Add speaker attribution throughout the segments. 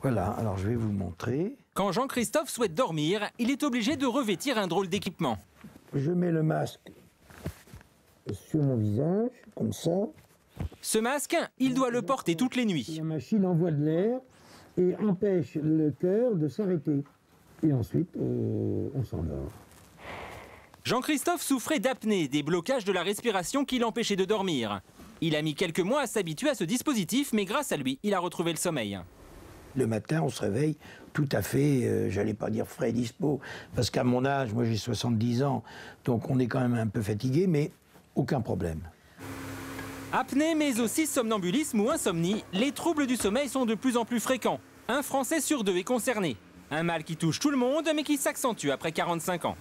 Speaker 1: Voilà, alors je vais vous montrer.
Speaker 2: Quand Jean-Christophe souhaite dormir, il est obligé de revêtir un drôle d'équipement.
Speaker 1: Je mets le masque sur mon visage, comme ça.
Speaker 2: Ce masque, il doit le porter toutes les nuits.
Speaker 1: La machine envoie de l'air et empêche le cœur de s'arrêter. Et ensuite, on s'endort.
Speaker 2: Jean-Christophe souffrait d'apnée, des blocages de la respiration qui l'empêchaient de dormir. Il a mis quelques mois à s'habituer à ce dispositif, mais grâce à lui, il a retrouvé le sommeil.
Speaker 1: Le matin, on se réveille tout à fait, j'allais pas dire frais et dispo, parce qu'à mon âge, moi j'ai 70 ans, donc on est quand même un peu fatigué, mais aucun problème.
Speaker 2: Apnée, mais aussi somnambulisme ou insomnie, les troubles du sommeil sont de plus en plus fréquents. Un Français sur 2 est concerné. Un mal qui touche tout le monde, mais qui s'accentue après 45 ans.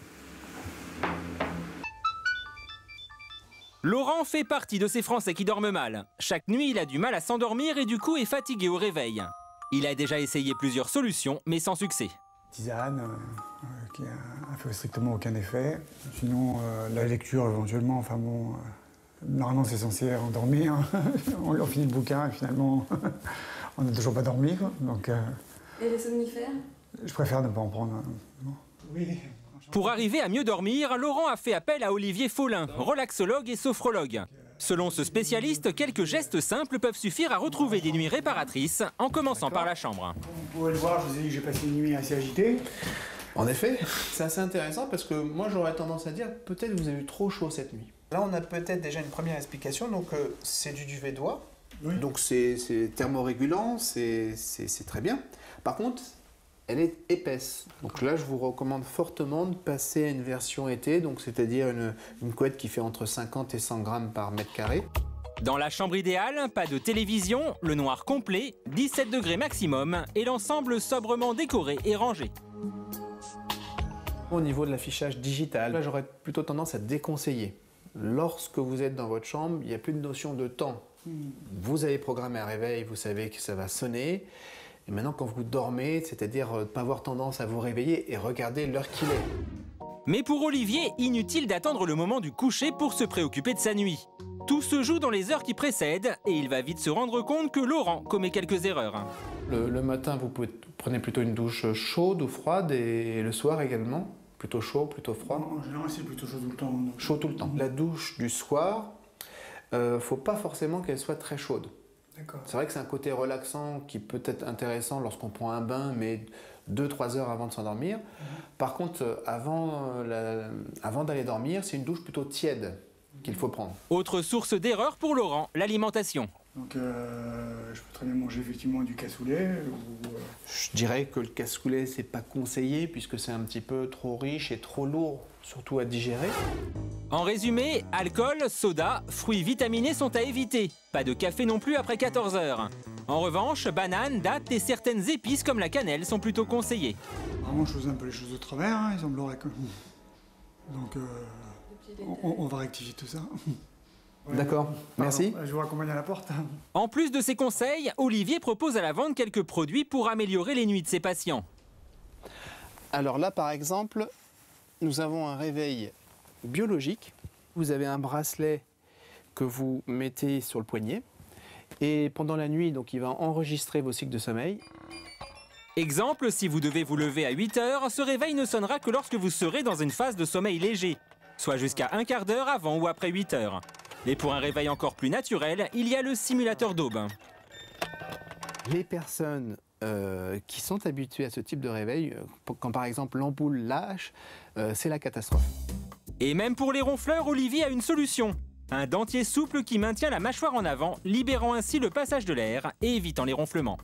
Speaker 2: Laurent fait partie de ces Français qui dorment mal. Chaque nuit, il a du mal à s'endormir et du coup est fatigué au réveil. Il a déjà essayé plusieurs solutions, mais sans succès.
Speaker 3: Tisane, qui a fait strictement aucun effet. Sinon, la lecture éventuellement, enfin bon, normalement c'est censé endormir. On finit le bouquin et finalement, on n'a toujours pas dormi, quoi. Donc,
Speaker 4: et les somnifères?
Speaker 3: Je préfère ne pas en prendre. Non. Oui.
Speaker 2: Pour arriver à mieux dormir, Laurent a fait appel à Olivier Follin, relaxologue et sophrologue. Selon ce spécialiste, quelques gestes simples peuvent suffire à retrouver des nuits réparatrices, en commençant par la chambre.
Speaker 3: Vous pouvez le voir, je vous ai dit que j'ai passé une nuit assez agitée.
Speaker 5: En effet, c'est assez intéressant parce que moi j'aurais tendance à dire peut-être que vous avez eu trop chaud cette nuit. Là on a peut-être déjà une première explication, donc c'est du duvet d'oie, oui. Donc c'est thermorégulant, c'est très bien. Par contre, elle est épaisse. Donc là, je vous recommande fortement de passer à une version été, donc c'est-à-dire une couette qui fait entre 50 et 100 grammes par mètre carré.
Speaker 2: Dans la chambre idéale, pas de télévision, le noir complet, 17 degrés maximum et l'ensemble sobrement décoré et rangé.
Speaker 5: Au niveau de l'affichage digital, là j'aurais plutôt tendance à déconseiller. Lorsque vous êtes dans votre chambre, il n'y a plus de notion de temps. Vous avez programmé un réveil, vous savez que ça va sonner. Et maintenant, quand vous dormez, c'est-à-dire ne pas avoir tendance à vous réveiller et regarder l'heure qu'il est.
Speaker 2: Mais pour Olivier, inutile d'attendre le moment du coucher pour se préoccuper de sa nuit. Tout se joue dans les heures qui précèdent et il va vite se rendre compte que Laurent commet quelques erreurs.
Speaker 5: Le matin, vous prenez plutôt une douche chaude ou froide et le soir également? Plutôt chaud, plutôt froid?
Speaker 3: En général, c'est plutôt chaud tout le temps.
Speaker 5: Chaud tout le temps. La douche du soir, faut pas forcément qu'elle soit très chaude. C'est vrai que c'est un côté relaxant qui peut être intéressant lorsqu'on prend un bain, mais 2-3 heures avant de s'endormir. Par contre, avant d'aller dormir, c'est une douche plutôt tiède qu'il faut prendre.
Speaker 2: Autre source d'erreur pour Laurent, l'alimentation.
Speaker 3: Donc je peux très bien manger effectivement du cassoulet ou...
Speaker 5: Je dirais que le cassoulet, c'est pas conseillé puisque c'est un petit peu trop riche et trop lourd, surtout à digérer.
Speaker 2: En résumé, alcool, soda, fruits vitaminés sont à éviter. Pas de café non plus après 14 heures. En revanche, bananes, dattes et certaines épices comme la cannelle sont plutôt conseillées.
Speaker 3: Vraiment, je faisais un peu les choses de travers, hein, il semblerait que... Donc on va rectifier tout ça.
Speaker 5: Ouais. D'accord, merci.
Speaker 3: Je vous raccompagne à la porte.
Speaker 2: En plus de ces conseils, Olivier propose à la vente quelques produits pour améliorer les nuits de ses patients.
Speaker 5: Alors là, par exemple, nous avons un réveil biologique. Vous avez un bracelet que vous mettez sur le poignet. Et pendant la nuit, donc, il va enregistrer vos cycles de sommeil.
Speaker 2: Exemple, si vous devez vous lever à 8 heures, ce réveil ne sonnera que lorsque vous serez dans une phase de sommeil léger, soit jusqu'à un quart d'heure avant ou après 8 heures. Et pour un réveil encore plus naturel, il y a le simulateur d'aube.
Speaker 5: Les personnes qui sont habituées à ce type de réveil, quand par exemple l'ampoule lâche, c'est la catastrophe.
Speaker 2: Et même pour les ronfleurs, Olivier a une solution. Un dentier souple qui maintient la mâchoire en avant, libérant ainsi le passage de l'air et évitant les ronflements.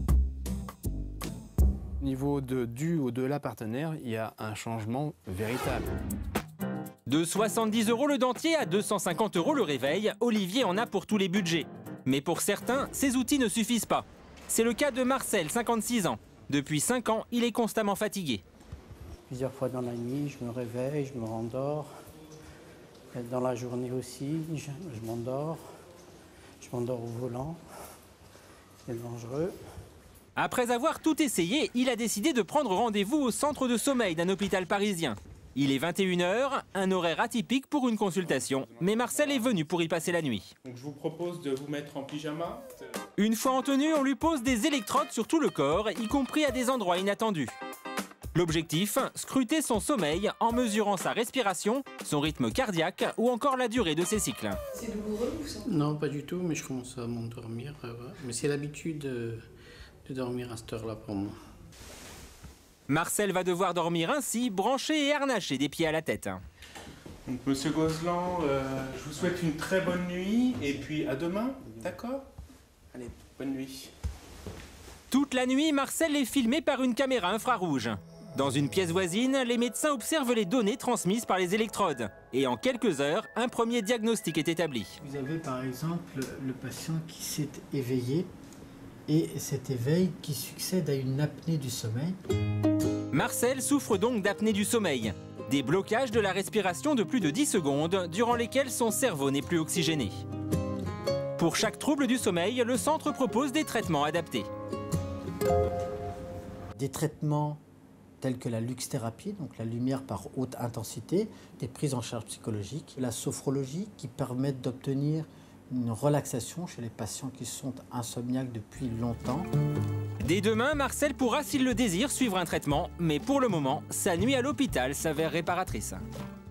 Speaker 5: Au niveau du ou de la partenaire, il y a un changement véritable.
Speaker 2: De 70 € le dentier à 250 € le réveil, Olivier en a pour tous les budgets. Mais pour certains, ces outils ne suffisent pas. C'est le cas de Marcel, 56 ans. Depuis 5 ans, il est constamment fatigué.
Speaker 6: Plusieurs fois dans la nuit, je me réveille, je me rendors. Dans la journée aussi, je m'endors. Je m'endors au volant. C'est dangereux.
Speaker 2: Après avoir tout essayé, il a décidé de prendre rendez-vous au centre de sommeil d'un hôpital parisien. Il est 21 h, un horaire atypique pour une consultation, mais Marcel est venu pour y passer la nuit.
Speaker 7: Donc je vous propose de vous mettre en pyjama.
Speaker 2: Une fois en tenue, on lui pose des électrodes sur tout le corps, y compris à des endroits inattendus. L'objectif, scruter son sommeil en mesurant sa respiration, son rythme cardiaque ou encore la durée de ses cycles.
Speaker 4: C'est douloureux ou ça?
Speaker 6: Non, pas du tout, mais je commence à m'endormir. Mais c'est l'habitude de dormir à cette heure-là pour moi.
Speaker 2: Marcel va devoir dormir ainsi, branché et harnaché des pieds à la tête.
Speaker 7: Donc, Monsieur Gozlan, je vous souhaite une très bonne nuit et puis à demain, d'accord? Allez, bonne nuit.
Speaker 2: Toute la nuit, Marcel est filmé par une caméra infrarouge. Dans une pièce voisine, les médecins observent les données transmises par les électrodes. Et en quelques heures, un premier diagnostic est établi.
Speaker 8: Vous avez par exemple le patient qui s'est éveillé et cet éveil qui succède à une apnée du sommeil.
Speaker 2: Marcel souffre donc d'apnée du sommeil, des blocages de la respiration de plus de 10 secondes durant lesquels son cerveau n'est plus oxygéné. Pour chaque trouble du sommeil, le centre propose des traitements adaptés.
Speaker 8: Des traitements tels que la luxthérapie, donc la lumière par haute intensité, des prises en charge psychologiques, la sophrologie qui permettent d'obtenir une relaxation chez les patients qui sont insomniaques depuis longtemps.
Speaker 2: Dès demain, Marcel pourra, s'il le désire, suivre un traitement, mais pour le moment, sa nuit à l'hôpital s'avère réparatrice.